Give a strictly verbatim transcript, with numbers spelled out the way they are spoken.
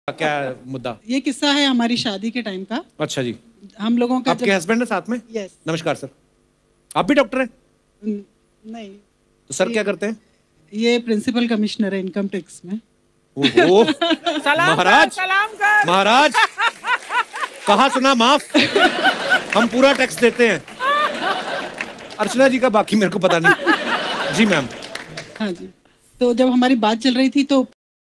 क्या मुद्दा? ये किस्सा है हमारी शादी के टाइम का। अच्छा जी। हम लोगों का आपके हस्बैंड है साथ में? यस। नमस्कार सर। आप भी डॉक्टर हैं? नहीं। तो सर क्या करते हैं? ये प्रिंसिपल कमिश्नर है इनकम टैक्स में। ओहो महाराज, सलाम कर। महाराज कहा सुना माफ, हम पूरा टैक्स देते हैं। अर्चना जी का बाकी मेरे को पता नहीं। जी मैम। हाँ जी, तो जब हमारी बात चल रही थी तो